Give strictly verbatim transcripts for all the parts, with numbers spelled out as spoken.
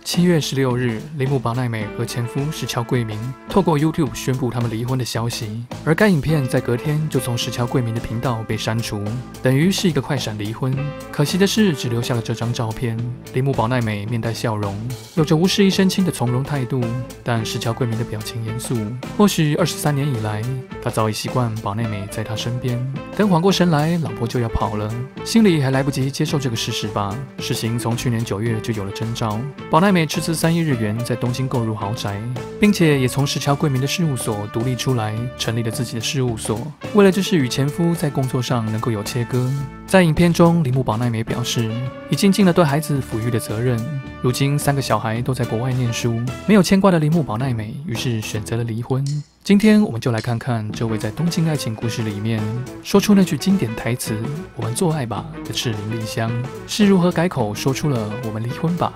七月十六日，铃木保奈美和前夫石桥贵明透过 YouTube 宣布他们离婚的消息，而该影片在隔天就从石桥贵明的频道被删除，等于是一个快闪离婚。可惜的是，只留下了这张照片。铃木保奈美面带笑容，有着无事一身轻的从容态度，但石桥贵明的表情严肃。或许二十三年以来，他早已习惯保奈美在他身边，等缓过神来，老婆就要跑了，心里还来不及接受这个事实吧。事情从去年九月就有了征兆，保奈美斥资三亿日元在东京购入豪宅，并且也从石桥贵明的事务所独立出来，成立了自己的事务所，为了就是与前夫在工作上能够有切割。在影片中，铃木保奈美表示，已经尽了对孩子抚育的责任，如今三个小孩都在国外念书，没有牵挂的铃木保奈美于是选择了离婚。今天我们就来看看这位在东京爱情故事里面说出那句经典台词“我们做爱吧”的赤名莉香是如何改口说出了“我们离婚吧”。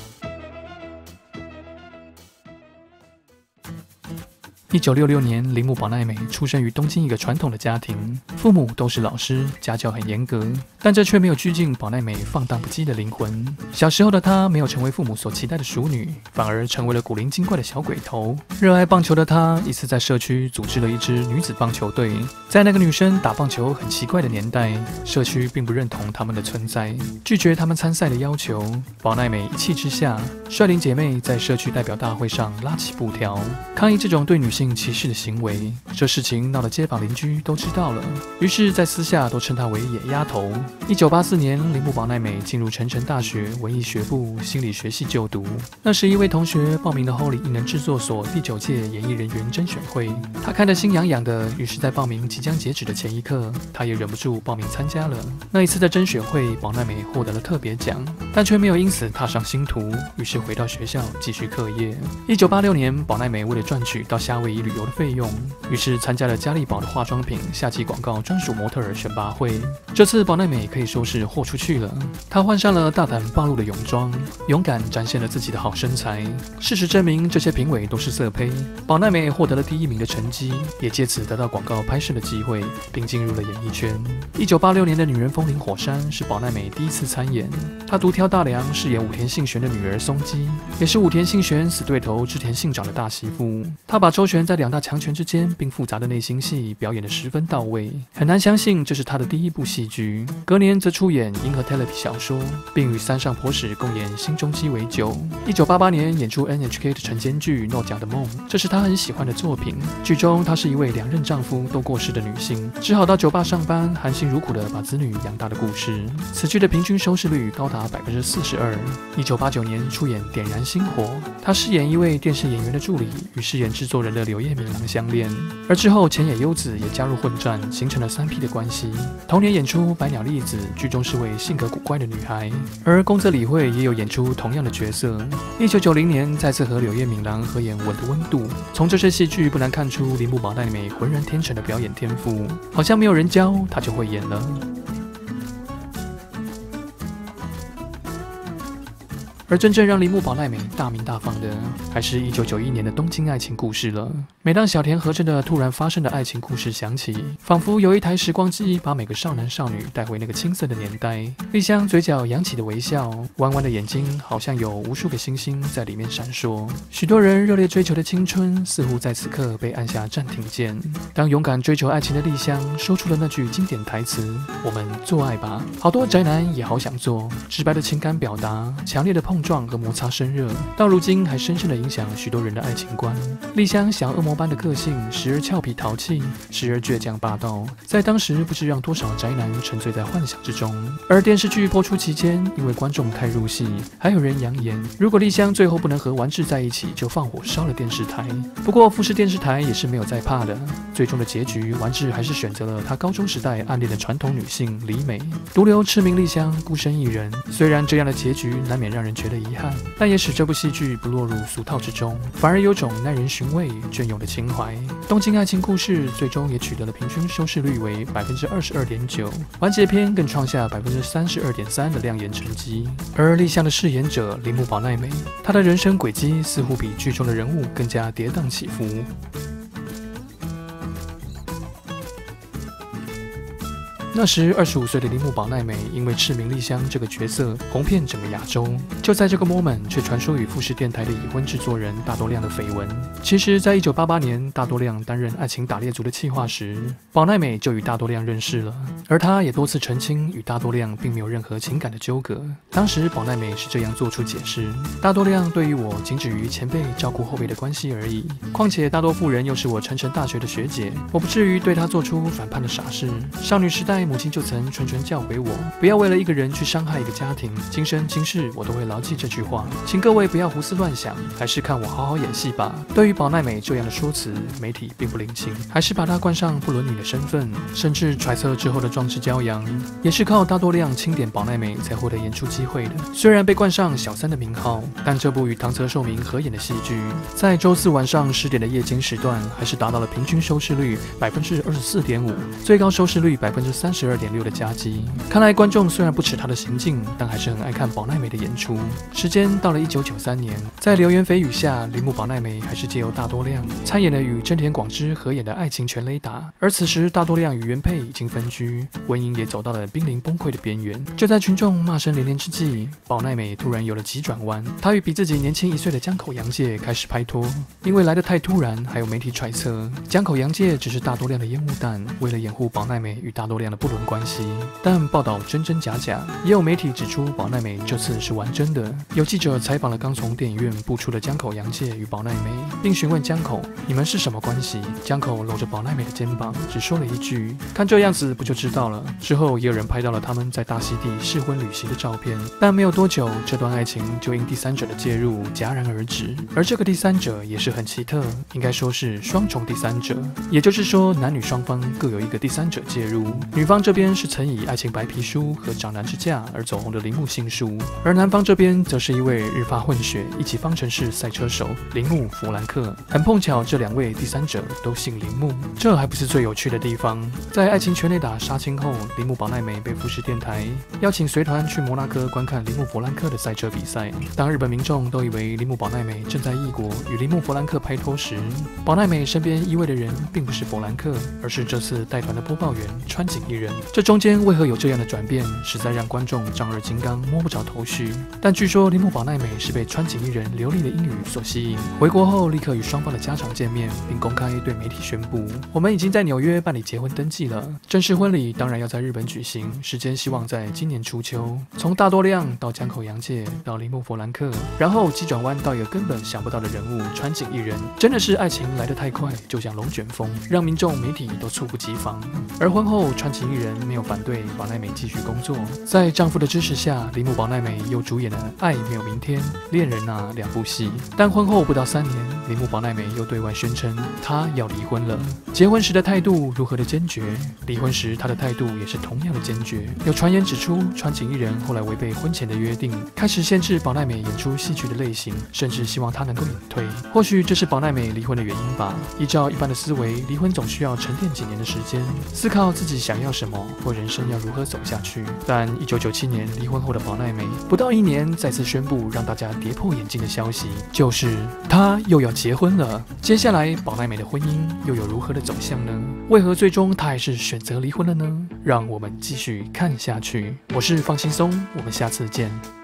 一九六六年，铃木保奈美出生于东京一个传统的家庭，父母都是老师，家教很严格，但这却没有拘禁保奈美放荡不羁的灵魂。小时候的她没有成为父母所期待的淑女，反而成为了古灵精怪的小鬼头。热爱棒球的她，一次在社区组织了一支女子棒球队。在那个女生打棒球很奇怪的年代，社区并不认同她们的存在，拒绝她们参赛的要求。保奈美一气之下，率领姐妹在社区代表大会上拉起布条，抗议这种对女性歧视的行为。这事情闹得街坊邻居都知道了，于是在私下都称她为野丫头。一九八四年，铃木保奈美进入成城大学文艺学部心理学系就读。那时一位同学报名了 Holy 艺能制作所第九届演艺人员甄选会，他看得心痒痒的，于是在报名即将截止的前一刻，他也忍不住报名参加了。那一次的甄选会，保奈美获得了特别奖，但却没有因此踏上星途，于是回到学校继续课业。一九八六年，保奈美为了赚取到夏威夷旅游的费用，于是参加了嘉利宝的化妆品夏季广告专属模特儿选拔会。这次保奈美可以说是豁出去了，她换上了大胆暴露的泳装，勇敢展现了自己的好身材。事实证明，这些评委都是色胚。保奈美获得了第一名的成绩，也借此得到广告拍摄的机会，并进入了演艺圈。一九八六年的女人风林火山是保奈美第一次参演，她独挑大梁，饰演武田信玄的女儿松基，也是武田信玄死对头织田信长的大媳妇。她把周旋在两大强权之间并复杂的内心戏表演得十分到位，很难相信这是她的第一部戏剧。隔年则出演《银河 Telebi》小说，并与三上博史共演《新中鸡尾酒》。一九八八年演出 N H K 的晨间剧《诺奖的梦》，这是她很喜欢的作品。剧中她是一位两任丈夫都过世的女性，只好到酒吧上班，含辛茹苦地把子女养大的故事。此剧的平均收视率高达百分之四十二。一九八九年出演《点燃星火》，她饰演一位电视演员的助理，与饰演制作人的柳叶敏郎相恋，而之后前野优子也加入混战，形成了三 P 的关系。同年演出《百鸟栗子》，剧中是位性格古怪的女孩，而宫泽理惠也有演出同样的角色。一九九零年再次和柳叶敏郎合演《吻的温度》，从这些戏剧不难看出铃木保奈美浑然天成的表演天赋，好像没有人教她就会演了。而真正让铃木保奈美大名大放的，还是一九九一年的东京爱情故事了。每当小田和真的突然发生的爱情故事响起，仿佛有一台时光机把每个少男少女带回那个青涩的年代。莉香嘴角扬起的微笑，弯弯的眼睛好像有无数个星星在里面闪烁。许多人热烈追求的青春，似乎在此刻被按下暂停键。当勇敢追求爱情的莉香说出了那句经典台词“我们做爱吧”，好多宅男也好想做。直白的情感表达，强烈的碰撞和摩擦生热，到如今还深深地影响许多人的爱情观。莉香小恶魔般的个性，时而俏皮淘气，时而倔强霸道，在当时不知让多少宅男沉醉在幻想之中。而电视剧播出期间，因为观众太入戏，还有人扬言，如果莉香最后不能和丸治在一起，就放火烧了电视台。不过富士电视台也是没有在怕的，最终的结局，丸治还是选择了他高中时代暗恋的传统女性李美，独留赤名莉香孤身一人。虽然这样的结局难免让人觉得遗憾，但也使这部戏剧不落入俗套之中，反而有种耐人寻味、隽永的情怀。东京爱情故事最终也取得了平均收视率为百分之二十二点九，完结篇更创下百分之三十二点三的亮眼成绩。而莉香的饰演者铃木保奈美，她的人生轨迹似乎比剧中的人物更加跌宕起伏。 那时二十五岁的铃木保奈美因为赤名莉香这个角色红遍整个亚洲。就在这个 moment， 却传出与富士电台的已婚制作人大多亮的绯闻。其实，在一九八八年，大多亮担任《爱情打猎族》的企划时，保奈美就与大多亮认识了，而他也多次澄清与大多亮并没有任何情感的纠葛。当时保奈美是这样做出解释：大多亮对于我仅止于前辈照顾后辈的关系而已，况且大多夫人又是我成城大学的学姐，我不至于对她做出反叛的傻事。少女时代，母亲就曾谆谆教诲我，不要为了一个人去伤害一个家庭，今生今世我都会牢记这句话。请各位不要胡思乱想，还是看我好好演戏吧。对于保奈美这样的说辞，媒体并不领情，还是把她冠上不伦女的身份，甚至揣测之后的壮志骄阳，也是靠大多亮钦点保奈美才获得演出机会的。虽然被冠上小三的名号，但这部与唐泽寿明合演的戏剧，在周四晚上十点的夜间时段，还是达到了平均收视率百分之二十四点五，最高收视率百分之三十二点六的佳绩。看来观众虽然不耻她的行径，但还是很爱看保奈美的演出。时间到了一九九三年，在流言蜚语下，铃木保奈美还是借由大多亮参演了与真田广之合演的《爱情全垒打》，而此时大多亮与原配已经分居，婚姻也走到了濒临崩溃的边缘。就在群众骂声连连之际，保奈美突然有了急转弯，她与比自己年轻一岁的江口洋介开始拍拖。因为来得太突然，还有媒体揣测江口洋介只是大多亮的烟雾弹，为了掩护保奈美与大多亮的不伦关系。但报道真真假假，也有媒体指出保奈美这次是玩真的。有记者采访了刚从电影院步出的江口洋介与保奈美，并询问江口：“你们是什么关系？”江口搂着保奈美的肩膀，只说了一句：“看这样子不就知道了。”之后也有人拍到了他们在大溪地试婚旅行的照片，但没有多久，这段爱情就因第三者的介入戛然而止。而这个第三者也是很奇特，应该说是双重第三者，也就是说男女双方各有一个第三者介入。女方这边是曾以《爱情白皮书》和《长男之嫁》而走红的铃木杏树，而男方这边则是一位日发混血一级方程式赛车手铃木弗兰克。很碰巧，这两位第三者都姓铃木。这还不是最有趣的地方，在《爱情全垒打》杀青后，铃木保奈美被富士电台邀请随团去摩纳哥观看铃木弗兰克的赛车比赛。当日本民众都以为铃木保奈美正在异国与铃木弗兰克拍拖时，保奈美身边依偎的人并不是弗兰克，而是这次带团的播报员川井一人。这中间为何有这样的转变，实在让观众丈二金刚摸不着头绪。但据说铃木保奈美是被川井一人流利的英语所吸引，回国后立刻与双方的家长见面，并公开对媒体宣布：“我们已经在纽约办理结婚登记了，正式婚礼当然要在日本举行，时间希望在今年初秋。”从大多亮到江口洋介到铃木弗兰克，然后急转弯到一个根本想不到的人物川井一人，真的是爱情来得太快，就像龙卷风，让民众媒体都猝不及防。而婚后川井一人没有反对保奈美继续工作，在丈夫的支持下，铃木保奈美又主演了《爱没有明天》《恋人啊》两部戏。但婚后不到三年，铃木保奈美又对外宣称她要离婚了。结婚时的态度如何的坚决，离婚时她的态度也是同样的坚决。有传言指出，川井一人后来违背婚前的约定，开始限制保奈美演出戏剧的类型，甚至希望她能够隐退。或许这是保奈美离婚的原因吧。依照一般的思维，离婚总需要沉淀几年的时间，思考自己想要什么或人生要如何走下去。但一九九七年离婚后的保奈美，不到一年再次宣布让大家跌破眼镜的消息，就是她又要结婚了。接下来保奈美的婚姻又有如何的走向呢？为何最终她还是选择离婚了呢？让我们继续看下去。我是方轻松，我们下次见。